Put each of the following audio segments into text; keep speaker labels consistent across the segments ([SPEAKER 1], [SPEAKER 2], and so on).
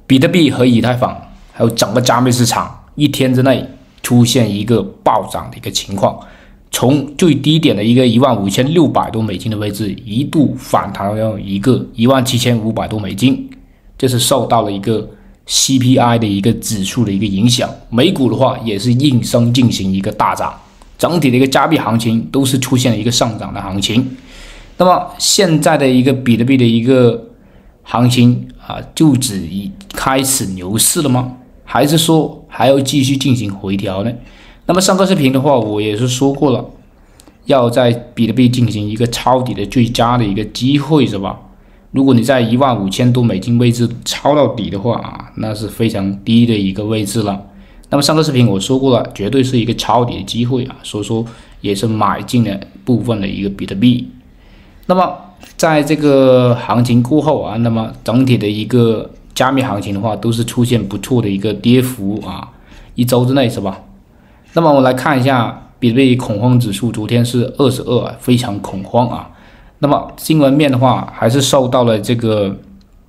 [SPEAKER 1] 比特币和以太坊，还有整个加密市场，一天之内出现一个暴涨的一个情况，从最低点的一个15600多美金的位置，一度反弹到一个17500多美金，这是受到了一个 CPI 的一个指数的一个影响。美股的话也是应声进行一个大涨，整体的一个加币行情都是出现了一个上涨的行情。那么现在的一个比特币的一个行情就只开始牛市了吗？还是说还要继续进行回调呢？那么上个视频的话，我也是说过了，要在比特币进行一个抄底的最佳的一个机会，是吧？如果你在15000多美金位置抄到底的话那是非常低的一个位置了。那么上个视频我说过了，绝对是一个抄底的机会所以说也是买进了部分的一个比特币。那么在这个行情过后那么整体的一个加密行情的话，都是出现不错的一个跌幅一周之内，是吧？那么我们来看一下比特币恐慌指数，昨天是22，非常恐慌那么新闻面的话，还是受到了这个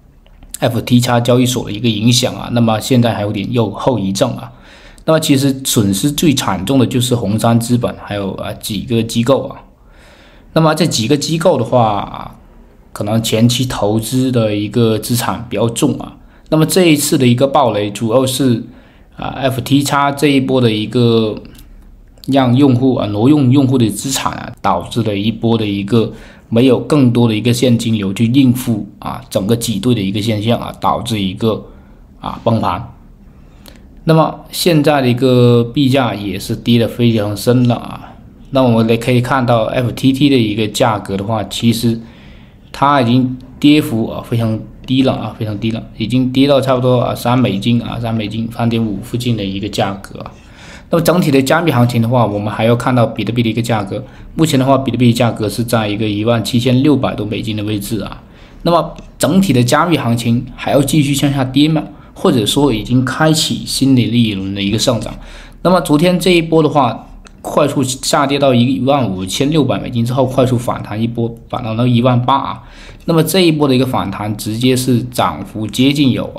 [SPEAKER 1] FTX 交易所的一个影响那么现在还有点后遗症那么其实损失最惨重的就是红杉资本，还有几个机构那么这几个机构的话可能前期投资的一个资产比较重那么这一次的一个暴雷，主要是FTX 这一波的一个让用户挪用用户的资产导致了一波的一个没有更多的一个现金流去应付整个挤兑的一个现象导致一个崩盘。那么现在的一个币价也是跌得非常深了那我们也可以看到 FTT 的一个价格的话，其实它已经跌幅非常低了非常低了，已经跌到差不多3美金3美金3.5附近的一个价格那么整体的加密行情的话，我们还要看到比特币的一个价格，目前的话比特币价格是在一个17600多美金的位置那么整体的加密行情还要继续向下跌吗？或者说已经开启新的一轮的一个上涨？那么昨天这一波的话，快速下跌到15600美金之后，快速反弹一波，反弹到18000那么这一波的一个反弹直接是涨幅接近有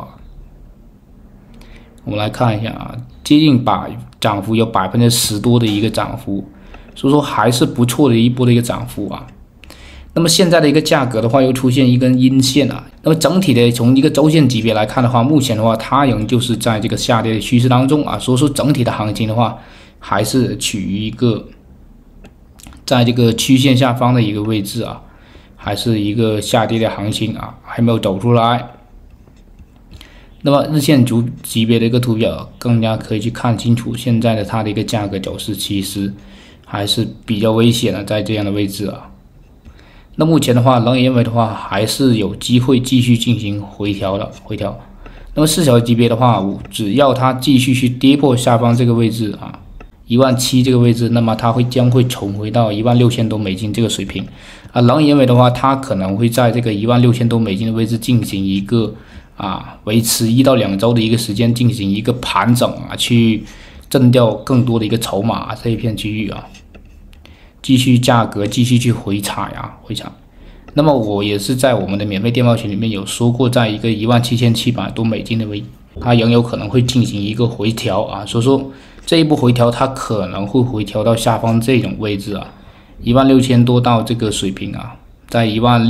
[SPEAKER 1] 我们来看一下接近涨幅有10%多的一个涨幅，所以说还是不错的一波的一个涨幅那么现在的一个价格的话，又出现一根阴线那么整体的从一个周线级别来看的话，目前的话它仍旧是在这个下跌的趋势当中所以说整体的行情的话，还是处于一个在这个曲线下方的一个位置还是一个下跌的行情还没有走出来。那么日线级别的一个图表更加可以去看清楚，现在的它的一个价格走势其实还是比较危险的，在这样的位置那目前的话，仍然认为的话还是有机会继续进行回调。那么4小时级别的话，只要它继续去跌破下方这个位置17000这个位置，那么它将会重回到16000多美金这个水平仍然认为的话，它可能会在这个16000多美金的位置进行一个维持1到2周的一个时间进行一个盘整去挣掉更多的一个筹码这一片区域继续价格继续去回踩。那么我也是在我们的免费电报群里面有说过，在一个17700多美金的位置，它仍有可能会进行一个回调所以说这一波回调它可能会回调到下方这种位置16000多到这个水平在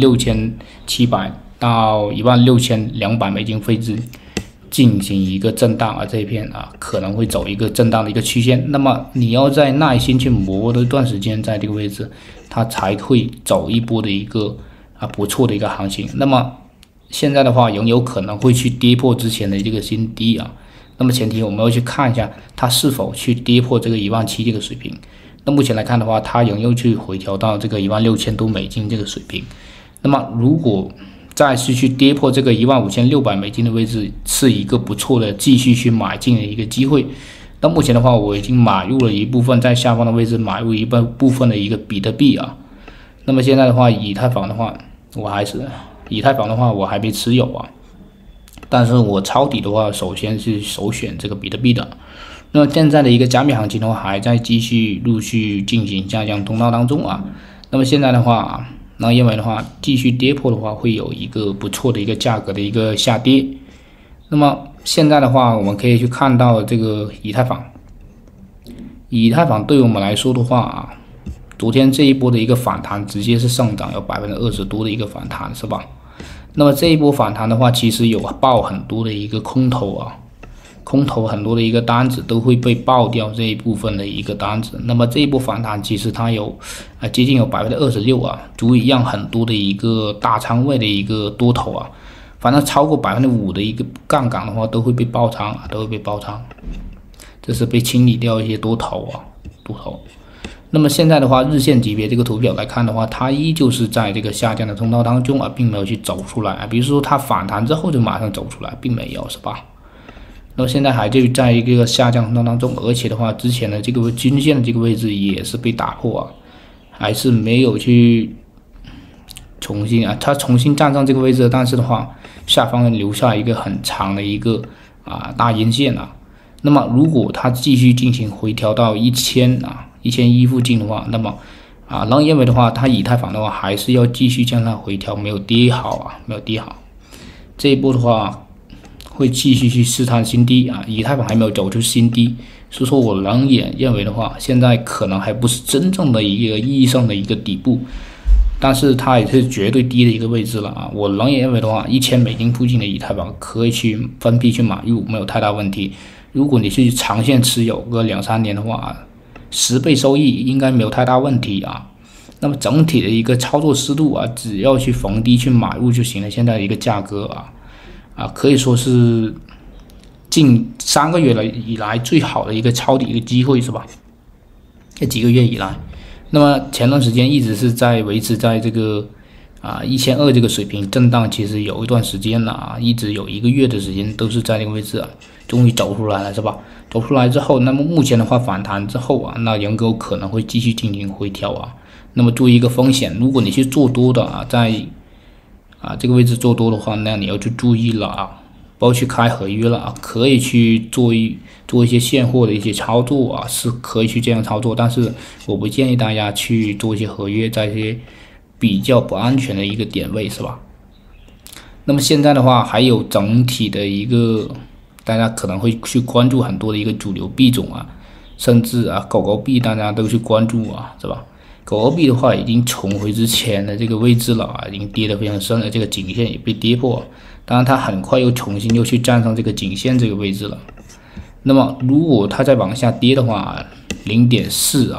[SPEAKER 1] 16700到16200美金位置进行一个震荡这一片可能会走一个震荡的一个曲线，那么你要在耐心去磨的一段时间，在这个位置它才会走一波的一个不错的一个行情。那么现在的话仍有可能会去跌破之前的这个新低那么前提我们要去看一下它是否去跌破这个17000这个水平。那目前来看的话，它仍又去回调到这个16000多美金这个水平。那么如果再是去跌破这个15600美金的位置，是一个不错的继续去买进的一个机会。那目前的话，我已经买入了一部分，在下方的位置买入一部分的一个比特币那么现在的话，以太坊的话我还没持有但是我抄底的话，首先是首选这个比特币的。那么现在的一个加密行情的话，还在继续陆续进行下降通道当中那么现在的话认为的话，继续跌破的话，会有一个不错的一个价格的一个下跌。 那么现在的话，我们可以去看到这个以太坊。以太坊对我们来说的话啊，昨天这一波的一个反弹，直接是上涨有20%多的一个反弹，是吧？那么这一波反弹的话，其实有爆很多的一个空头啊，空头很多的一个单子都会被爆掉这一部分的一个单子。那么这一波反弹，其实它有接近有26%啊，足以让很多的一个大仓位的一个多头啊，反正超过5%的一个杠杆的话，都会被爆仓啊，都会被爆仓。这是被清理掉一些多头啊，多头。那么现在的话，日线级别这个图表来看的话，它依旧是在这个下降的通道当中啊，并没有去走出来啊。比如说它反弹之后就马上走出来，并没有，是吧？那么现在还就在一个下降通道当中，而且的话，之前的这个均线的这个位置也是被打破啊，还是没有去重新啊，它重新站上这个位置，但是的话，下方留下一个很长的一个大阴线啊。那么如果它继续进行回调到1100附近的话，那么让认为的话，它以太坊的话还是要继续向上回调，没有跌好啊，没有跌好。这一波的话会继续去试探新低啊，以太坊还没有走出新低，所以说我仍然认为的话，现在可能还不是真正的一个意义上的一个底部，但是它也是绝对低的一个位置了啊。我仍然认为的话，$1000附近的以太坊可以去分批去买入，没有太大问题。如果你是长线持有个2-3年的话，10倍收益应该没有太大问题啊。那么整体的一个操作思路啊，只要去逢低去买入就行了。现在的一个价格可以说是近3个月以来最好的一个抄底一个机会，是吧？这几个月以来，那么前段时间一直是在维持在这个1200这个水平震荡，其实有一段时间了啊，一直有1个月的时间都是在这个位置啊，终于走出来了，是吧？走出来之后，那么目前的话反弹之后啊，那仍有可能会继续进行回调啊。那么注意一个风险，如果你去做多的在这个位置做多的话，那你要去注意了啊，包括去开合约了啊，可以去做一些现货的一些操作啊，是可以去这样操作，但是我不建议大家去做一些合约，在一些比较不安全的一个点位，是吧？那么现在的话，还有整体的一个大家可能会去关注很多的一个主流币种啊，甚至狗狗币大家都去关注啊，是吧？狗狗币的话已经重回之前的这个位置了啊，已经跌得非常深了，这个颈线也被跌破，当然它很快又重新去站上这个颈线这个位置了。那么如果它再往下跌的话，0.4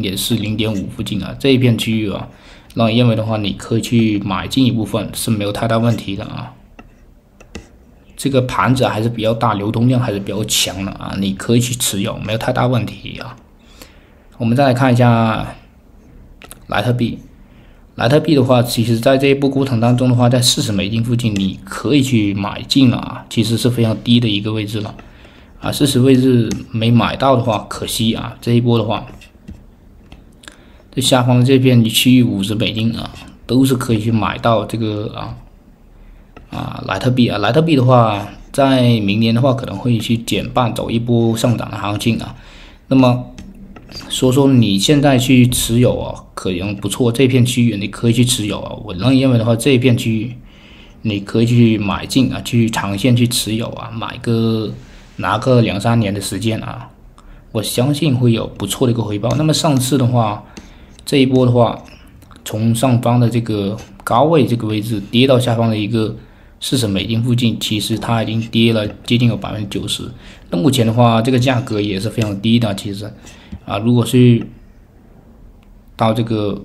[SPEAKER 1] 0.5附近这一片区域那你认为的话，你可以去买进一部分是没有太大问题的啊。这个盘子还是比较大，流通量还是比较强的啊，你可以去持有，没有太大问题啊。我们再来看一下莱特币。莱特币的话，其实在这一波过程当中的话，在$40附近你可以去买进了啊，其实是非常低的一个位置了啊，40位置没买到的话，可惜啊，这一波的话。这下方的这片区域$50都是可以去买到这个莱特币啊。莱特币的话，在明年的话可能会去减半，走一波上涨的行情啊。那么说你现在去持有可能不错，这片区域你可以去持有我仍然认为的话，这一片区域你可以去买进去长线去持有拿个2-3年的时间我相信会有不错的一个回报。那么上次的话。这一波的话，从上方的这个高位这个位置跌到下方的一个$40附近，其实它已经跌了接近有90%。那目前的话，这个价格也是非常低的。其实如果是到这个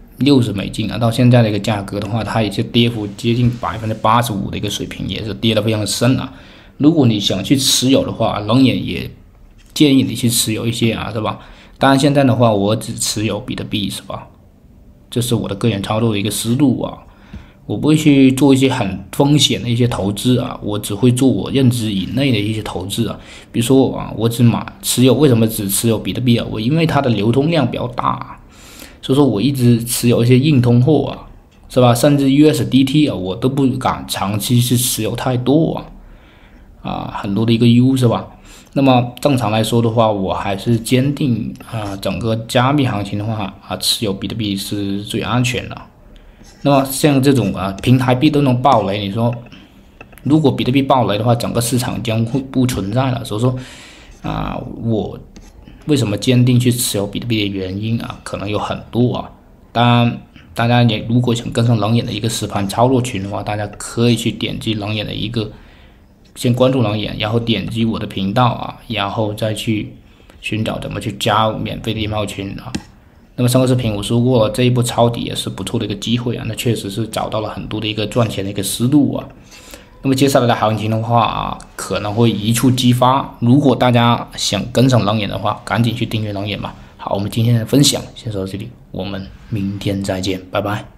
[SPEAKER 1] $60到现在的一个价格的话，它也是跌幅接近85%的一个水平，也是跌得非常深如果你想去持有的话，仍然也建议你去持有一些是吧？当然，现在的话，我只持有比特币，是吧？这是我的个人操作的一个思路我不会去做一些很风险的一些投资我只会做我认知以内的一些投资比如说我只持有，为什么只持有比特币我因为它的流通量比较大所以说我一直持有一些硬通货是吧？甚至 USDT 我都不敢长期去持有太多很多的一个 U 是吧？那么正常来说的话，我还是坚定整个加密行情的话持有比特币是最安全的。那么像这种平台币都能爆雷，你说如果比特币暴雷的话，整个市场将会不存在了。所以说我为什么坚定去持有比特币的原因可能有很多当然，大家也如果想跟上冷眼的一个实盘操作群的话，大家可以去点击冷眼的一个，先关注冷眼，然后点击我的频道然后再去寻找怎么去加免费的夜猫群那么上个视频我说过了，这一波抄底也是不错的一个机会那确实是找到了很多的一个赚钱的一个思路那么接下来的行情的话可能会一触即发。如果大家想跟上冷眼的话，赶紧去订阅冷眼吧。好，我们今天的分享先说到这里，我们明天再见，拜拜。